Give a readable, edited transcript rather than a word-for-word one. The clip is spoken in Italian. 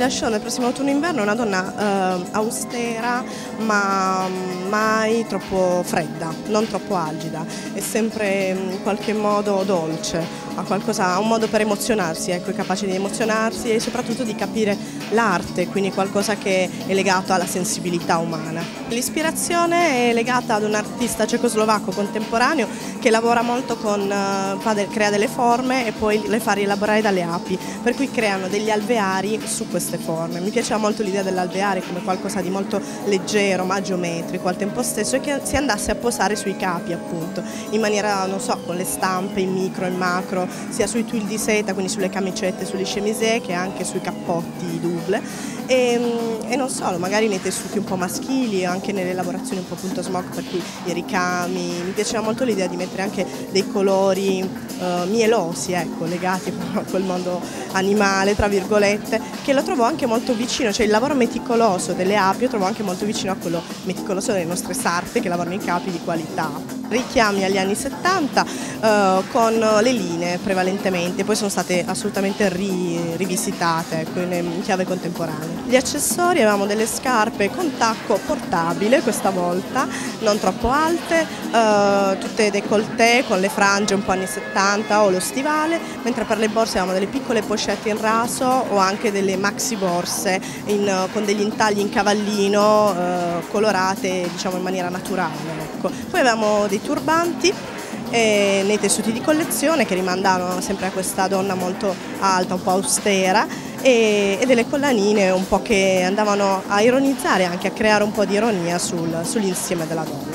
lasciò nel prossimo autunno-inverno è una donna austera, ma mai troppo fredda, non troppo algida, è sempre in qualche modo dolce, ha un modo per emozionarsi, ecco, è capace di emozionarsi e soprattutto di capire l'arte, quindi qualcosa che è legato alla sensibilità umana. L'ispirazione è legata ad un artista cecoslovacco contemporaneo che lavora molto crea delle forme e poi le fa rielaborare dalle api, per cui creano degli alveari su queste forme. Mi piaceva molto l'idea dell'alveare come qualcosa di molto leggero ma geometrico al tempo stesso e che si andasse a posare sui capi, appunto, in maniera, non so, con le stampe in micro e in macro, sia sui tuil di seta, quindi sulle camicette, sulle chemisée, che anche sui cappotti double. E non solo, magari nei tessuti un po' maschili, anche nelle lavorazioni un po' punto smock, per cui i ricami. Mi piaceva molto l'idea di mettere anche dei colori mielosi, ecco, legati a quel mondo animale, tra virgolette, che lo trovo anche molto vicino, cioè il lavoro meticoloso delle api lo trovo anche molto vicino a quello meticoloso delle nostre sarte che lavorano i capi di qualità. Richiami agli anni 70 con le linee prevalentemente, poi sono state assolutamente rivisitate, ecco, in chiave contemporanea. Gli accessori, avevamo delle scarpe con tacco portabile questa volta, non troppo alte, tutte décolleté con le frange un po' anni 70 o lo stivale, mentre per le borse avevamo delle piccole pochette in raso o anche delle maxi borse con degli intagli in cavallino colorate, diciamo, in maniera naturale, ecco. Poi avevamo dei turbanti nei tessuti di collezione che rimandavano sempre a questa donna molto alta, un po' austera, e delle collanine un po' che andavano a ironizzare, anche a creare un po' di ironia sull'insieme della donna.